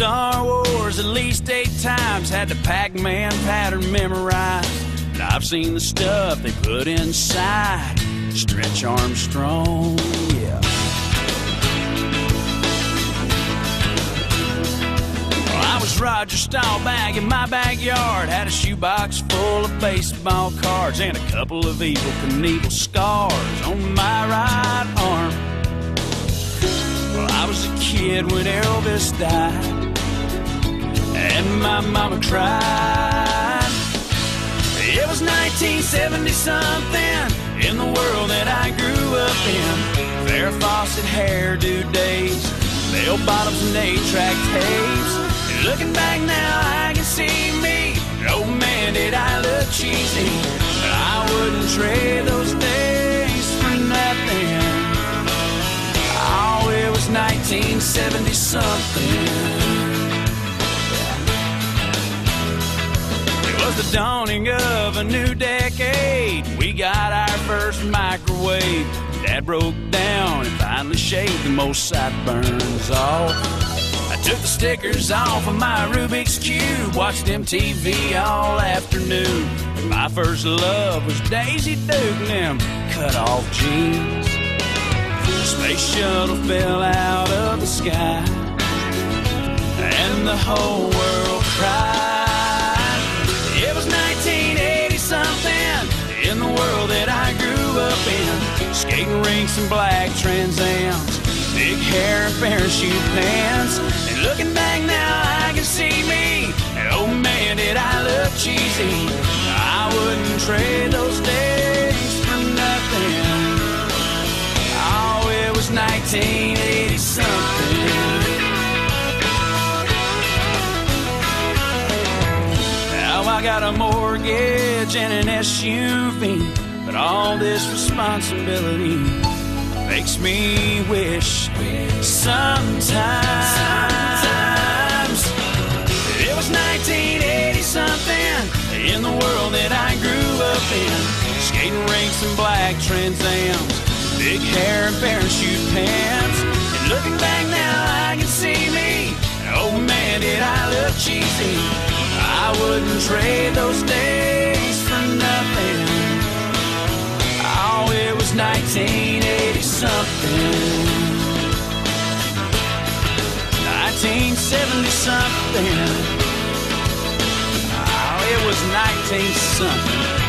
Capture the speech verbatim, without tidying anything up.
Star Wars at least eight times, had the Pac-Man pattern memorized. And I've seen the stuff they put inside Stretch Armstrong, yeah. Well, I was Roger Staubach in my backyard, had a shoebox full of baseball cards and a couple of Evel Knievel scars on my right arm. Well, I was a kid when Elvis died, and my mama cried. It was nineteen seventy something in the world that I grew up in. Farrah Fawcett hairdo days, bell bottoms and eight-track tapes. And looking back now, I can see me. Oh man, did I look cheesy. But I wouldn't trade those days for nothing. Oh, it was nineteen seventy something. It was the dawning of a new decade. We got our first microwave. Dad broke down and finally shaved the most sideburns off. I took the stickers off of my Rubik's Cube, watched M T V all afternoon. And my first love was Daisy Duke and them cut-off jeans. The space shuttle fell out of the sky, and the whole world cried. It was nineteen eighty something in the world that I grew up in. Skating rinks and black Trans Ams, big hair and parachute pants. And looking back now, I can see me. And oh man, did I look cheesy. I wouldn't trade those days for nothing. Oh, it was nineteen eighty something. I got a mortgage and an S U V, but all this responsibility makes me wish sometimes, sometimes it was nineteen eighty something in the world that I grew up in. Skating rinks and black Trans Ams, big hair and parachute pants. And looking back now, I can see me. Oh man, did I look cheesy. I wouldn't trade those days for nothing. Oh, it was nineteen eighty something. nineteen seventy something. Oh, it was nineteen something.